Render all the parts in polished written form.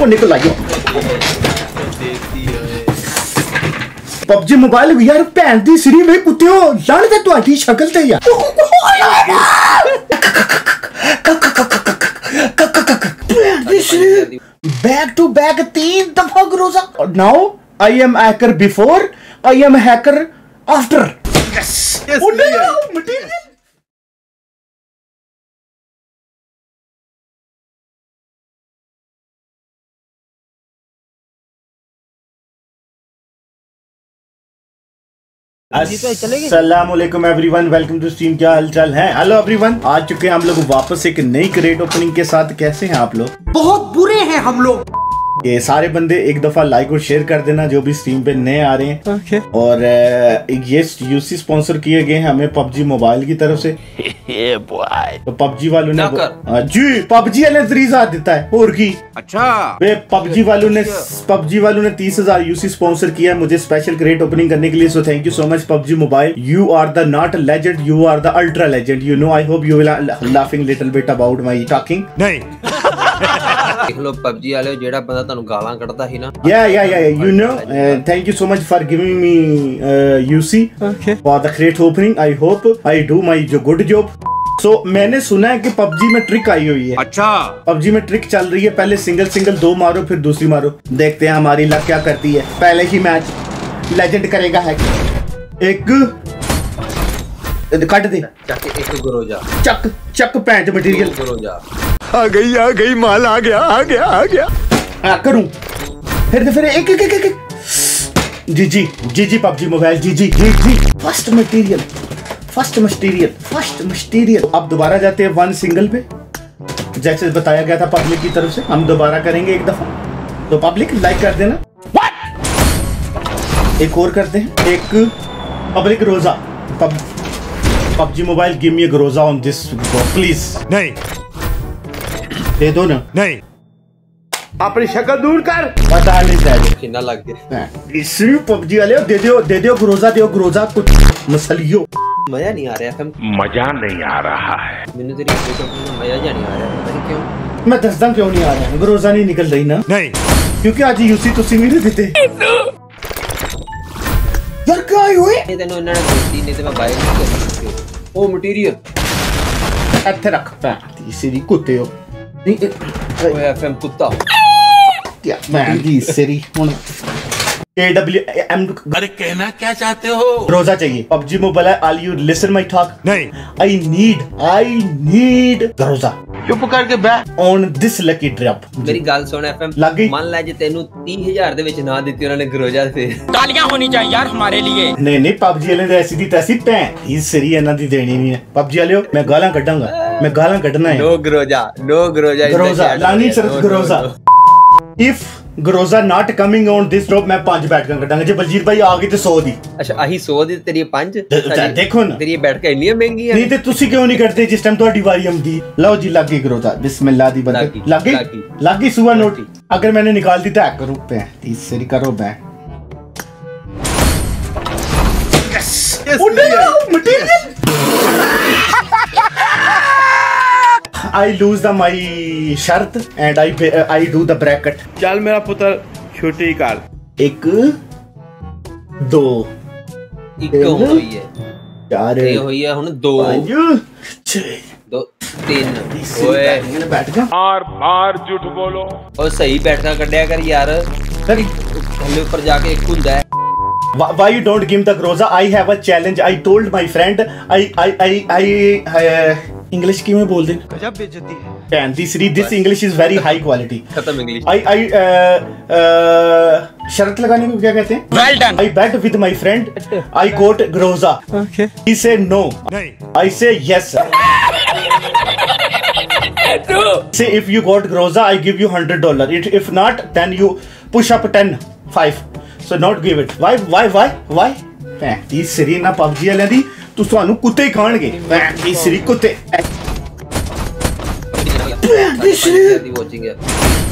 वो निकल आइयो पबजी मोबाइल यार भैन दी सिरी में कुत्तियो लाने ते तुम्हारी शक्ल ते यार बैक टू बैक 3 दफा Groza now I am hacker before I am hacker after yes material अस्सलामुअलैकुम एवरीवन, वेलकम टू स्ट्रीम। क्या हालचाल है? हेलो एवरीवन, आ चुके हैं हम लोग वापस एक नई क्रेट ओपनिंग के साथ। कैसे हैं आप लोग? बहुत बुरे हैं हम लोग। ये सारे बंदे एक दफा लाइक और शेयर कर देना जो भी स्ट्रीम पे नए आ रहे हैं। okay. और ये यूसी स्पॉन्सर किए गए हैं हमें पबजी मोबाइल की तरफ से। तो पबजी वालों ने जी पबजी ने 30,000 देता है और की। अच्छा वे पबजी वालों ने 30,000 यूसी स्पॉन्सर किया है मुझे स्पेशल क्रेट ओपनिंग करने के लिए। So thank you so much PUBG mobile. You are the not legend, you are the ultra legend. You know I hope you will laughing little bit about my talking. नहीं देख लो PUBG वाले जेड़ा बंदा तानु गालां कढदा ही ना। Yeah you know thank you so much for giving me UC for the crate opening. I hope I do my good job. So मैंने सुना है कि पबजी में ट्रिक आई हुई है। अच्छा पबजी में ट्रिक चल रही है, पहले सिंगल 2 मारो फिर दूसरी मारो। देखते हैं हमारी लक क्या करती है। पहले ही मैच लेजेंड करेगा है। एक कट दे एक गुरोजा चक पैंट मटेरियल गुरोजा आ गई माल आ गया करूं फिर एक जी पबजी मोबाइल जी फर्स्ट मटेरियल। अब दोबारा जाते हैं 1 सिंगल पे जैसे बताया गया था पब्लिक की तरफ से। हम दोबारा करेंगे एक दफा, तो पब्लिक लाइक कर देना। एक और करते हैं, एक पब्लिक रोजा। PUBG mobile give me a Groza on this please. नहीं दे दो ना। नहीं अपनी शक्ल दूर कर, पता नहीं चाहिए कितना लग गया इसलिए पबजी वाले दे दो ग्रोजा कुछ मसलियो। मजा नहीं आ रहा है। मजा नहीं आ रहा है। मैंने तेरी मजा जा नहीं आ रहा है। पता नहीं क्यों। मैं दसदा क्यों नहीं आ रहा है? ग्रोजा नहीं निकल रही ना। नहीं क्योंकि आज यूसी तुसी मेरे देते यार क्या हुए तेनों इन्ना देती नहीं तो मैं बाय नहीं कर सकती। ओ मटेरियल ਇੱਥੇ ਰੱਖ ਪੈ ਤੀਸਰੀ ਕੁੱਤੇ ਹੋ ਨਹੀਂ ਓਏ ਐਫਐਮ ਕੁੱਤਾ क्या मैं दी सिरी ਹੁਣ AWM। अरे कहना क्या चाहते हो? रोजा चाहिए PUBG mobile. All you listen my talk? नहीं आई नीड रोजा। चुप करके बैठ ऑन दिस लकी ड्रॉप। मेरी गल सुन एफएम लग गई। मान ले जे तेनू 30,000 ਦੇ ਵਿੱਚ ਨਾ ਦਿੱਤੀ ਉਹਨਾਂ ਨੇ ਗਰੋਜਾ ਤੇ तालियां होनी चाहिए यार हमारे लिए। नहीं पबजी वाले ने ऐसी दी तैसी पैं इस सरी ਇਹਨਾਂ ਦੀ देनी नहीं है। पबजी वाले मैं गालां ਕੱਢਾਂਗਾ, मैं गालां ਕੱਢਣਾ है। नो ग्रोजा लानी शरत Groza. If Groza not coming on this drop मैं 5 बैठ कर कटांगा। जे बलजीत भाई आ गई तो 100 दी। अच्छा आही 100 दी तेरी 5 देखो ना तेरी बैठ के ਇੰਨੀਆਂ ਮਹਿੰਗੀਆਂ नहीं ते तुसी क्यों नहीं करते जिस टाइम ਤੁਹਾਡੀ ਵਾਰੀ आंदी। लो जी लग गई ग्रोजा बिस्मिल्लाह दी बंदे लग गई सुबह नोट। अगर मैंने निकाल दी तो हैक करूं पे तीसरी करो बै I lose the my शर्त and I do the bracket। चल मेरा पुत्र छोटी कार। 1 2 ਇੱਕ ਹੋਈ ਹੈ 4 ਇਹ ਹੋਈ ਹੈ ਹੁਣ 2 5 6 2 3 ਓਏ बैठ जा बार झूठ बोलो। ओ सही बैठना ਕੱਢਿਆ कर यार। थल्ले ऊपर जाके एक ਹੁੰਦਾ है। Why you don't give the groza? I have a challenge. I told my friend I English की मैं बोल दे गजब बेइज्जती है। And this English is very high quality। खत्म इंग्लिश। I शर्त लगाने को क्या कहते हैं? Well done। I bet with my friend I got groza। Okay। He said no। नहीं I say yes। Say if you got groza I give you $100। If not then you push up 5। So not give it। Why? ती सरी ना PUBG वाले दी तू ਤੁਹਾਨੂੰ ਕੁੱਤੇ ਹੀ ਖਾਣਗੇ। ती सरी कुत्ते वाचिंग है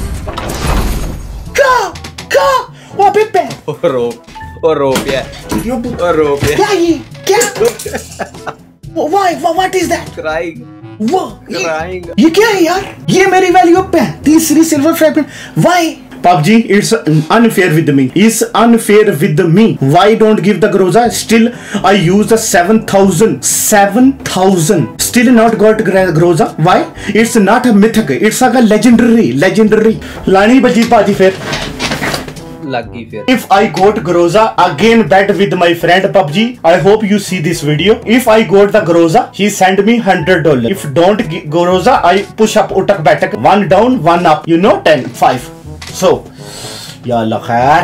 का वो पे पे रो क्या ये क्या what is that? crying वो ये क्या है यार? ये मेरी वैल्यू पे है। तीसरी silver fragment. Why? PUBG, it's unfair with me. It's unfair with me. Why don't give the Groza? Still, I use the 7,000. 7,000. Still not got Groza. Why? It's not a mythic. It's like a legendary. Lani Bajit Paji फिर. लगी फिर. If I got Groza again bet with my friend PUBG. I hope you see this video. If I got the Groza, he send me $100. If don't get Groza, I push up utak batak. 1 down, 1 up. You know 10, 5. So, या अल्लाह खैर।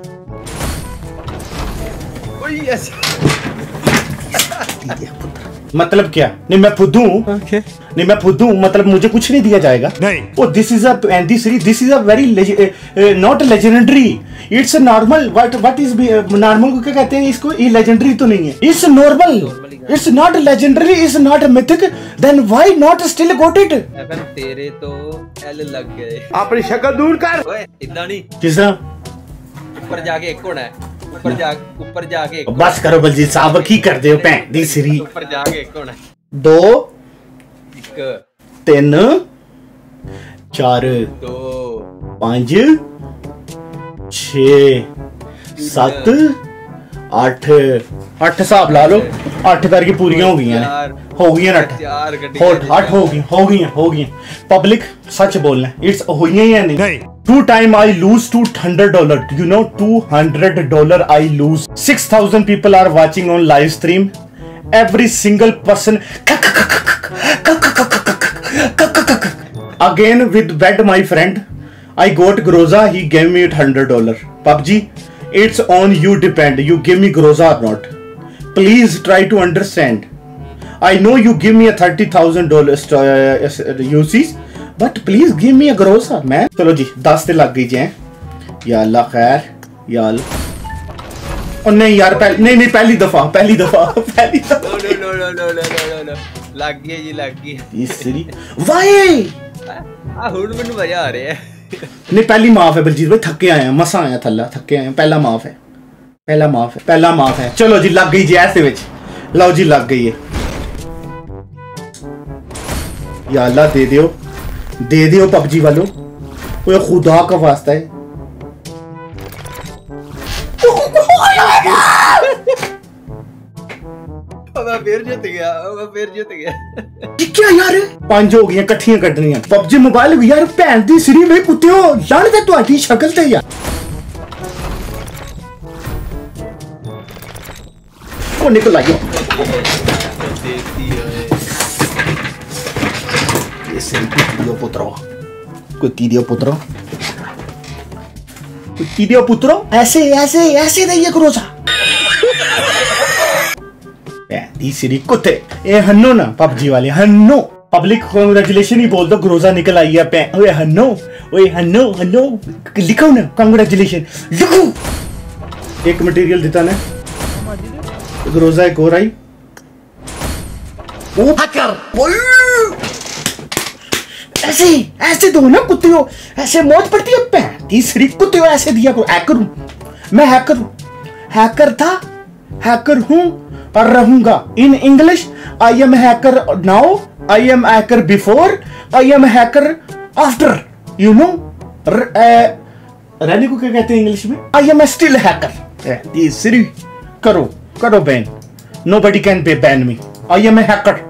मतलब क्या? नहीं मैं फुद्दू okay. नहीं मैं फुद्दू मतलब मुझे कुछ नहीं दिया जाएगा नहीं। Oh this is a very not legendary, it's normal. What is normal को क्या कहते हैं इसको? ये लेजेंडरी तो नहीं है, it's normal, it's not legendary, it's not mythic, then why not still got it? अगर तेरे तो एल लग गए। अपनी शक्ल दूर कर। ओए इतना नहीं, किस तरह? ऊपर जाके एक होना है, ऊपर जाके एक। बस करो बलजीत साहब, की कर दे हो पैं दी सिरी। ऊपर जाके एक होना है। 2 3 4 2 5 6 7 8 8 हिसाब ला लो। 8 करके पूरी हो गई 8 हो गई। पब्लिक सच बोलना, इट्स हुई है नहीं। 2 time I lose $200. You know $200 I lose. 6,000 people are watching on live stream. Every single person again with bet my friend. I got Groza. He gave me $100. PUBG, it's on you depend. You give me Groza or not? Please try to understand. I know you give me a $30,000 UCs. But please give me a Groza man. चलो जी 10 से लग गई जी। या अल्लाह खैर, या अल्लाह। और नहीं यार नहीं पहली दफा नो लग गई जी, लग गई तीसरी। वाई हुन मैनू मजा आ रहा है। नहीं पहली माफ है बलजीत भाई, थके आए हैं, मसा आया थल्ला, थके आए हैं। पहला माफ है। चलो जी लग गई जी ऐसे विच। लो जी लग गई है। या अल्लाह दे दियो PUBG वालों, कोई खुदा का वास्ता है। फिर जीत गया। क्या यार 5 हो गई कट्ठियां कटनियां। PUBG मोबाइल यार भैन दी सिरी में कुत्तियों लाने ते तुम्हारी शक्ल ते यार। ओ निकल आयो पुत्रो ऐसे नहीं Groza। तीसरी कुत्ते ए हन्नो ना PUBG वाले हन्नो। पब्लिक कांग्रेचुलेशन ही बोल दो, Groza निकल आई है पे। ओए हन्नो लिखो ना कांग्रेचुलेशन, लिखो। एक मटेरियल देता ना Groza एक और आई। ओ हैकर ऐसे दो ना कुत्तियों, ऐसे मौत पड़ती है पे। तीसरी कुत्तियों ऐसे दिया करो। हैकर हूं मैं, हैकर था, हैकर हूं और रहूंगा। In English I am hacker now, I am hacker before, I am hacker after. You know रहने को क्या कहते हैं इंग्लिश में? I am still hacker. तीसरी करो ban, nobody can ban me, I am hacker.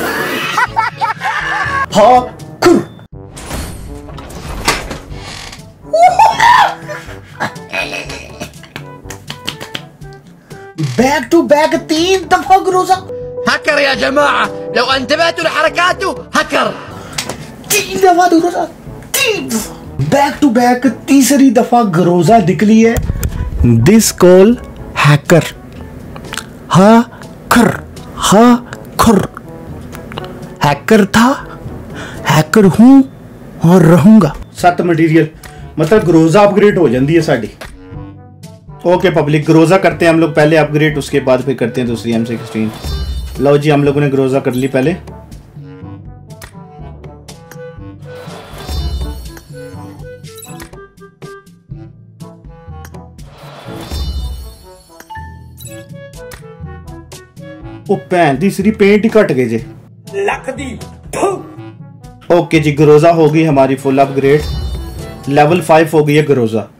Back to back 3 दफा Groza। هكر يا جماعة، لو انتبهتوا لحركاته هكر। 3 दफा Groza, 3 बैक टू बैक तीसरी दफा Groza निकली है। This call hacker. हैकर था, हैकर हूं और रहूंगा। 7 मटेरियल मतलब Groza अपग्रेड हो जाती है साड़ी। ओके पब्लिक Groza करते हैं हम लोग पहले अपग्रेड, उसके बाद फिर करते हैं दूसरी M16। लो जी हम लोगों ने Groza कर ली पहले। ओ भैन दी सिरी पेंट ही घट गए जे। लख दी ओके जी, ग्रोजा हो गई हमारी फुल अपग्रेड, लेवल 5 हो गई है ग्रोजा।